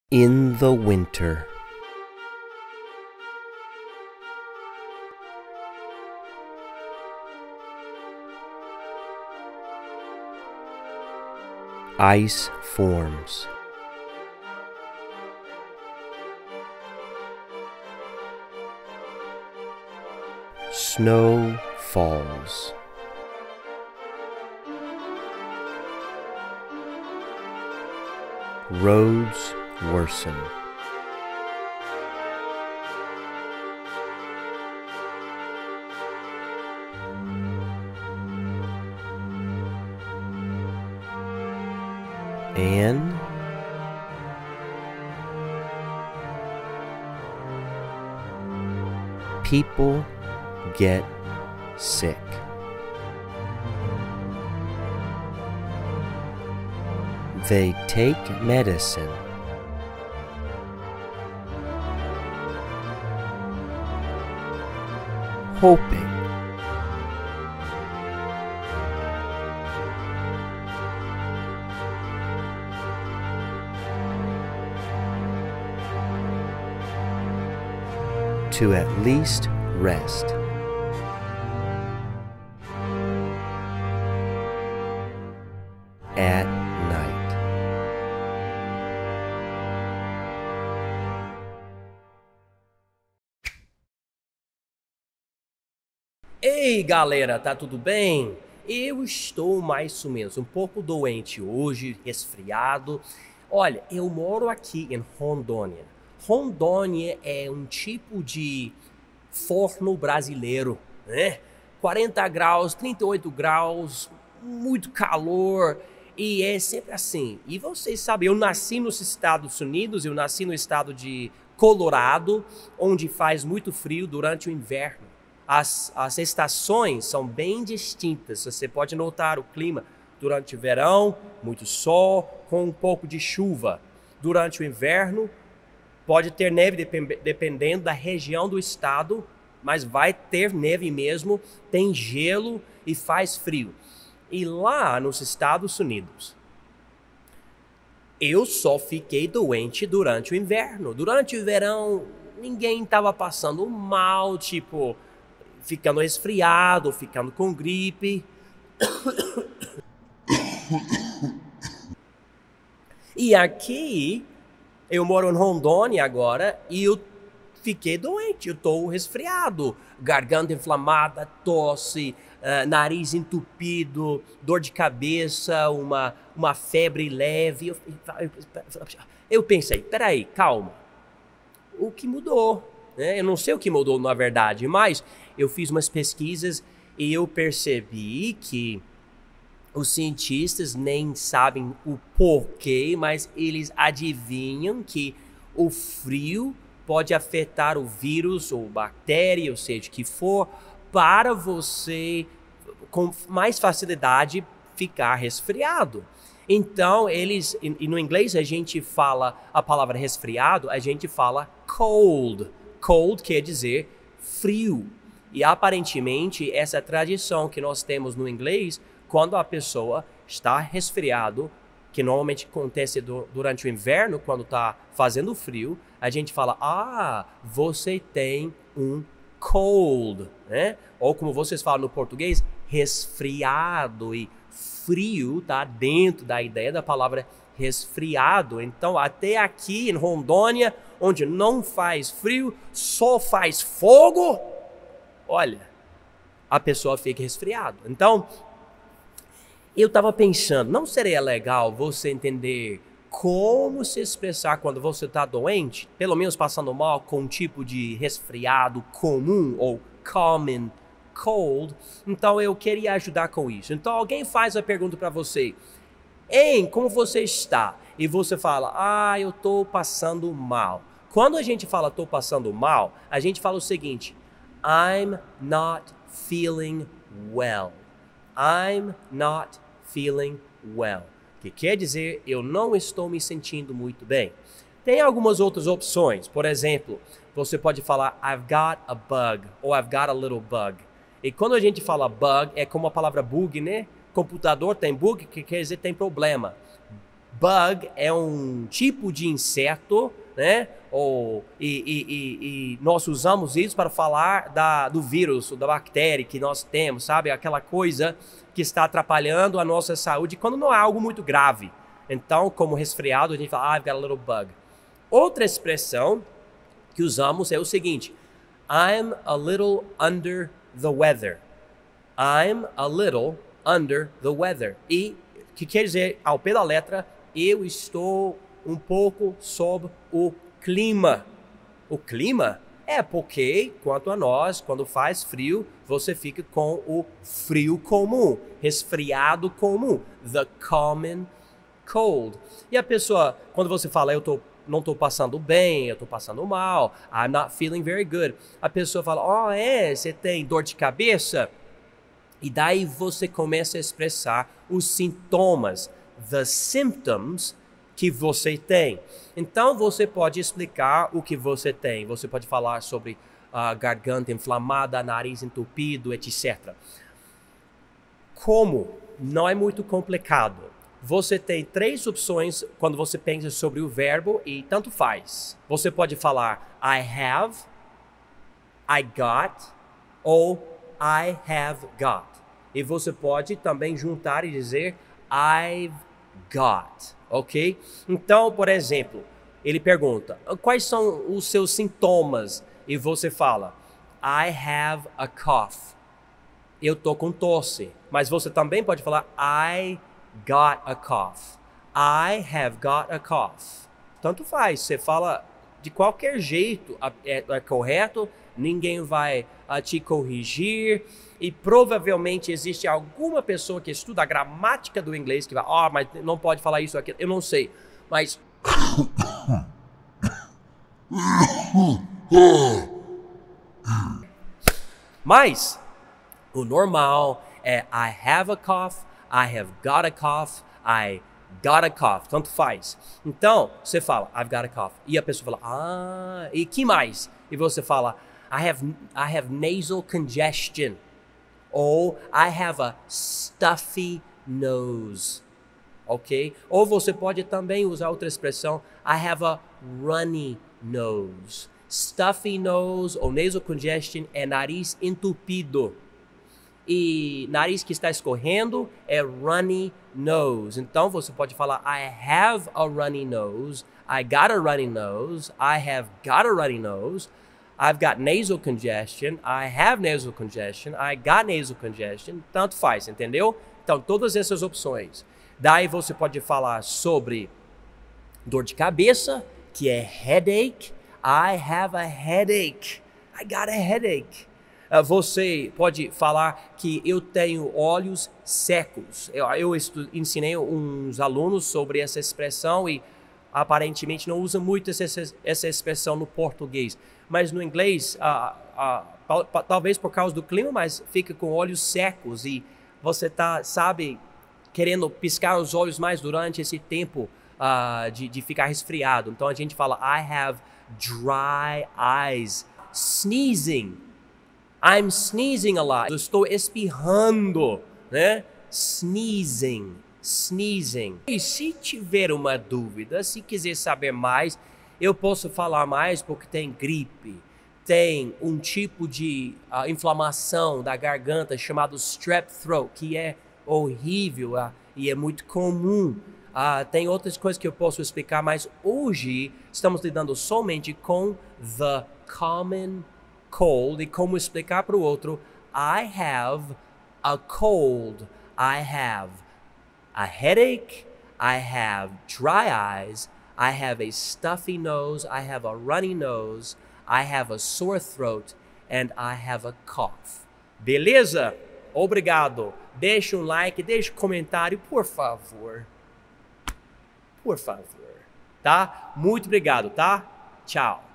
In the winter. Ice forms. Snow falls. Roads worsen. And people get sick. They take medicine. Hoping to at least rest. At night. Ei, galera, tá tudo bem? Eu estou mais ou menos um pouco doente hoje, resfriado. Olha, eu moro aqui em Rondônia. Rondônia é um tipo de forno brasileiro, né? 40 graus, 38 graus, muito calor e é sempre assim. E vocês sabem, eu nasci nos Estados Unidos, eu nasci no estado de Colorado, onde faz muito frio durante o inverno. As estações são bem distintas. Você pode notar o clima durante o verão, muito sol, com um pouco de chuva. Durante o inverno, pode ter neve dependendo da região do estado, mas vai ter neve mesmo, tem gelo e faz frio. E lá nos Estados Unidos, eu só fiquei doente durante o inverno. Durante o verão, ninguém estava passando mal, tipo, ficando resfriado, ficando com gripe. E aqui, eu moro em Rondônia agora e eu fiquei doente, eu estou resfriado. Garganta inflamada, tosse, nariz entupido, dor de cabeça, uma febre leve. Eu pensei, peraí, calma. O que mudou? Eu não sei o que mudou na verdade, mas eu fiz umas pesquisas e eu percebi que os cientistas nem sabem o porquê, mas eles adivinham que o frio pode afetar o vírus ou bactéria, ou seja, o que for, para você com mais facilidade ficar resfriado. Então, e no inglês a gente fala a palavra resfriado, a gente fala cold. Cold quer dizer frio. E aparentemente essa tradição que nós temos no inglês, quando a pessoa está resfriado, que normalmente acontece durante o inverno, quando está fazendo frio, a gente fala, você tem um cold, né? Ou como vocês falam no português, resfriado, e frio está dentro da ideia da palavra resfriado. Então, até aqui em Rondônia, onde não faz frio, só faz fogo, olha, a pessoa fica resfriado. Então, eu estava pensando, não seria legal você entender como se expressar quando você está doente, pelo menos passando mal com um tipo de resfriado comum ou common cold? Então eu queria ajudar com isso. Então alguém faz a pergunta para você, como você está? E você fala, eu estou passando mal. Quando a gente fala estou passando mal, a gente fala o seguinte, I'm not feeling well. I'm not feeling well. Que quer dizer, eu não estou me sentindo muito bem. Tem algumas outras opções. Por exemplo, você pode falar I've got a bug ou I've got a little bug. E quando a gente fala bug, é como a palavra bug, né? Computador tem bug, que quer dizer tem problema. Bug é um tipo de inseto, né? E nós usamos isso para falar do vírus, da bactéria que nós temos, sabe? Aquela coisa que está atrapalhando a nossa saúde quando não é algo muito grave. Então, como resfriado, a gente fala, I've got a little bug. Outra expressão que usamos é o seguinte, I'm a little under the weather. I'm a little under the weather. E que quer dizer, ao pé da letra, eu estou um pouco sob o clima. O clima é porque, quanto a nós, quando faz frio, você fica com o frio comum, resfriado comum, the common cold. E a pessoa, quando você fala, não estou passando bem, eu estou passando mal, I'm not feeling very good. A pessoa fala, você tem dor de cabeça? E daí você começa a expressar os sintomas, the symptoms que você tem. Então você pode explicar o que você tem. Você pode falar sobre garganta inflamada, nariz entupido, etc. Como não é muito complicado, você tem 3 opções quando você pensa sobre o verbo e tanto faz. Você pode falar I have, I got ou I have got. E você pode também juntar e dizer I've got, ok? Então, por exemplo, ele pergunta, quais são os seus sintomas? E você fala, I have a cough. Eu tô com tosse. Mas você também pode falar, I got a cough. I have got a cough. Tanto faz, você fala de qualquer jeito, é correto, ninguém vai te corrigir. E provavelmente existe alguma pessoa que estuda a gramática do inglês que vai, mas não pode falar isso aqui. Eu não sei, mas... Mas o normal é I have a cough, I have got a cough, I got a cough. Tanto faz. Então, você fala, I've got a cough. E a pessoa fala, e que mais? E você fala, I have nasal congestion. Ou I have a stuffy nose, ok? Ou você pode também usar outra expressão, I have a runny nose. Stuffy nose ou nasal congestion é nariz entupido. E nariz que está escorrendo é runny nose. Então você pode falar I have a runny nose, I got a runny nose, I have got a runny nose. I've got nasal congestion, I have nasal congestion, I got nasal congestion, tanto faz, entendeu? Então, todas essas opções. Daí você pode falar sobre dor de cabeça, que é headache. I have a headache, I got a headache. Você pode falar que eu tenho olhos secos. Eu ensinei uns alunos sobre essa expressão e aparentemente não usa muito essa expressão no português. Mas no inglês, talvez por causa do clima, mas fica com olhos secos e você tá, sabe, querendo piscar os olhos mais durante esse tempo de ficar resfriado. Então a gente fala, I have dry eyes. Sneezing. I'm sneezing a lot. Eu estou espirrando, né? Sneezing. Sneezing. E se tiver uma dúvida, se quiser saber mais, eu posso falar mais porque tem gripe, tem um tipo de inflamação da garganta chamado strep throat, que é horrível e é muito comum. Tem outras coisas que eu posso explicar, mas hoje estamos lidando somente com the common cold e como explicar para o outro, I have a cold, I have a headache, I have dry eyes, I have a stuffy nose, I have a runny nose, I have a sore throat, and I have a cough. Beleza? Obrigado. Deixa um like, deixa um comentário, por favor. Por favor. Tá? Muito obrigado, tá? Tchau.